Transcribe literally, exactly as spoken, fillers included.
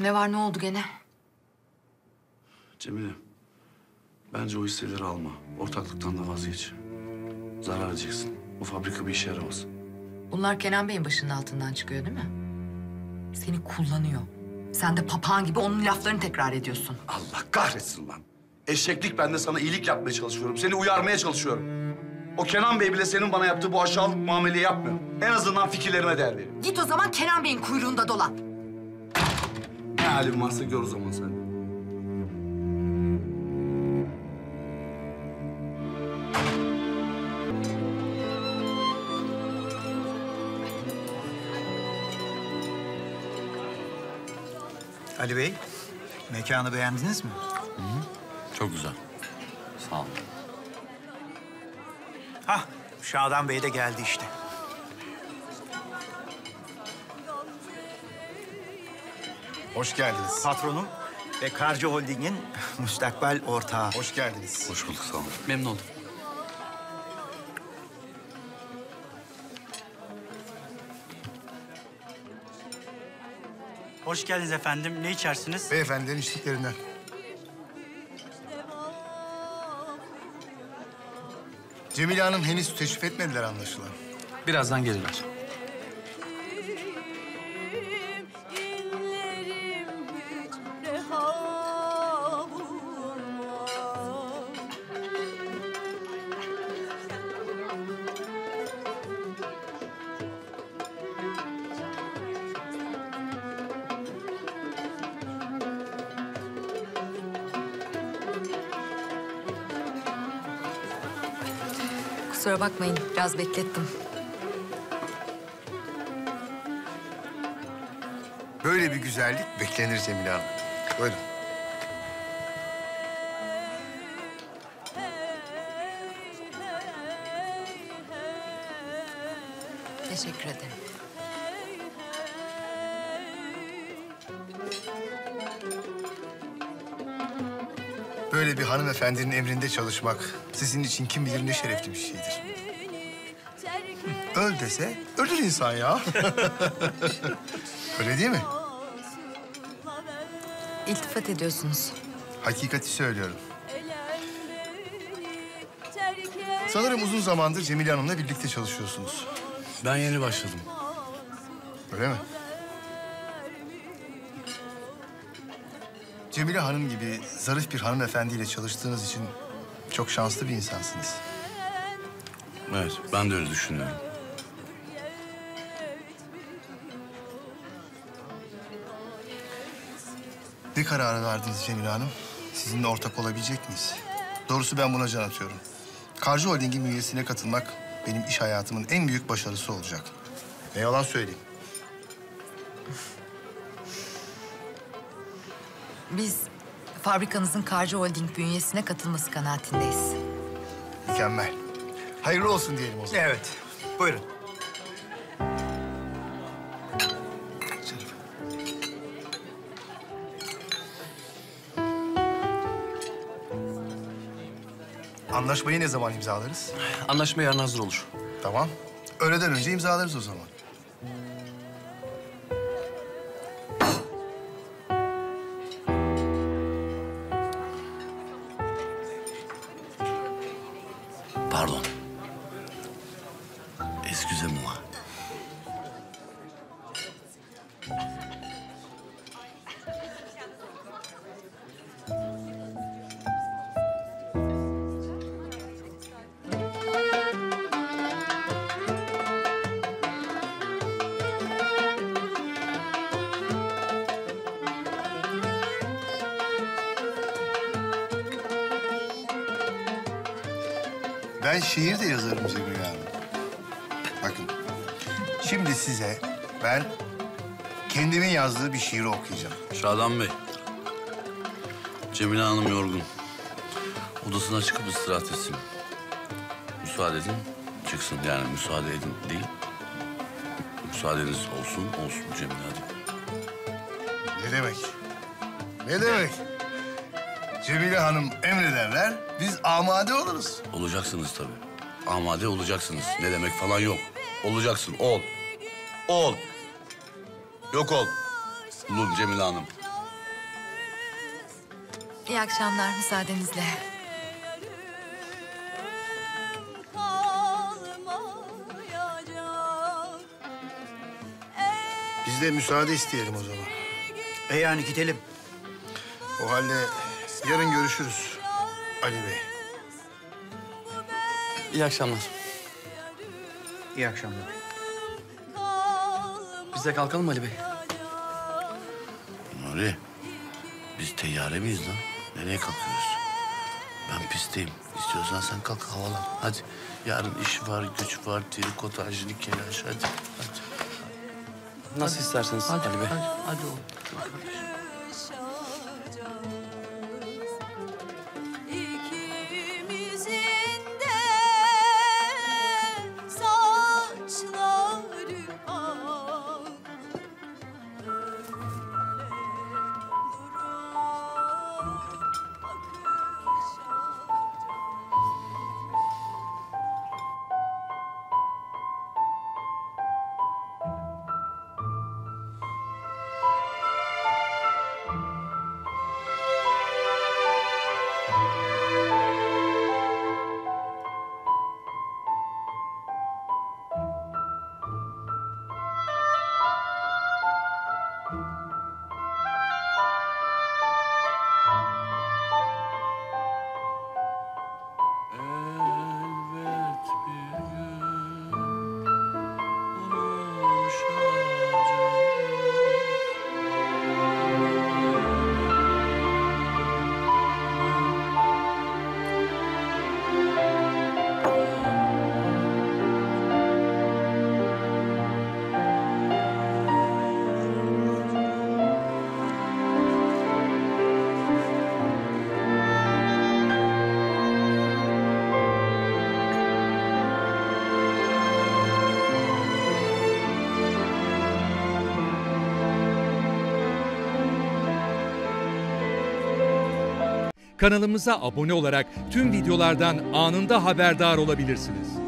Ne var, ne oldu gene? Cemile, bence o hisseleri alma. Ortaklıktan da vazgeç. Zarar edeceksin. Bu fabrika bir işe yaramaz. Bunlar Kenan Bey'in başının altından çıkıyor değil mi? Seni kullanıyor. Sen de papağan gibi onun laflarını tekrar ediyorsun. Allah kahretsin lan. Eşeklik, ben de sana iyilik yapmaya çalışıyorum. Seni uyarmaya çalışıyorum. O Kenan Bey bile senin bana yaptığı bu aşağılık muameleyi yapmıyor. En azından fikirlerime değer veriyor. Git o zaman Kenan Bey'in kuyruğunda dolan. Ne halin varsa gör o zaman sen. Ali Bey, mekanı beğendiniz mi? Hı hı. Çok güzel. Sağ olun. Hah, Şadan Bey de geldi işte. Hoş geldiniz. Patronum ve Karcı Holding'in müstakbel ortağı. Hoş geldiniz. Hoş bulduk, sağ olun. Memnun oldum. Hoş geldiniz efendim. Ne içersiniz? Beyefendinin içtiklerinden. Cemile Hanım henüz teşrif etmediler anlaşılan. Birazdan gelirler. Kusura bakmayın, biraz beklettim. Böyle bir güzellik beklenir Cemile Hanım. Buyurun. Teşekkür ederim. Böyle bir hanımefendinin emrinde çalışmak sizin için kim bilir ne şerefli bir şeydir. Hı, öl dese ölür insan ya. Öyle değil mi? İltifat ediyorsunuz. Hakikati söylüyorum. Sanırım uzun zamandır Cemile Hanım'la birlikte çalışıyorsunuz. Ben yeni başladım. Öyle mi? Cemile Hanım gibi zarif bir hanımefendiyle çalıştığınız için çok şanslı bir insansınız. Evet, ben de öyle düşünüyorum. Ne kararı verdiniz Cemile Hanım? Sizinle ortak olabilecek miyiz? Doğrusu ben buna can atıyorum. Karcı Holding'in üyesine katılmak benim iş hayatımın en büyük başarısı olacak. Ne yalan söyleyeyim. Biz fabrikanızın Karcı Holding bünyesine katılması kanaatindeyiz. Mükemmel. Hayırlı olsun diyelim o zaman. Evet, buyurun. Anlaşmayı ne zaman imzalarız? Anlaşma yarın hazır olur. Tamam. Öğleden önce imzalarız o zaman. Pardon. Excusez-moi. Ben şiir de yazarım Cemile Hanım. Bakın, şimdi size ben kendimin yazdığı bir şiiri okuyacağım. Şadan Bey. Cemile Hanım yorgun. Odasına çıkıp istirahat etsin. Müsaade edin, çıksın. Yani müsaade edin değil. Müsaadeniz olsun, olsun Cemile hadi. Ne demek? Ne demek? Cemile Hanım emrederler, biz amade oluruz. Olacaksınız tabii. Amade olacaksınız. Ne demek falan yok. Olacaksın, ol. Ol. Yok ol. Bulun Cemile Hanım. İyi akşamlar müsaadenizle. Biz de müsaade isteyelim o zaman. E yani gidelim. O halde yarın görüşürüz Ali Bey. İyi akşamlar. İyi akşamlar. Biz de kalkalım Ali Bey. Nuri, biz teyyare miyiz lan? Nereye kalkıyoruz? Ben pistteyim. İstiyorsan sen kalk havalan. Hadi. Yarın iş var, güç var, trikotaj, nikelaş. Hadi, hadi. Nasıl isterseniz Hadi, Ali Bey. hadi, hadi oğlum. İkimizin de saçları ak. Elbet bir gün buluşacağız. Kanalımıza abone olarak tüm videolardan anında haberdar olabilirsiniz.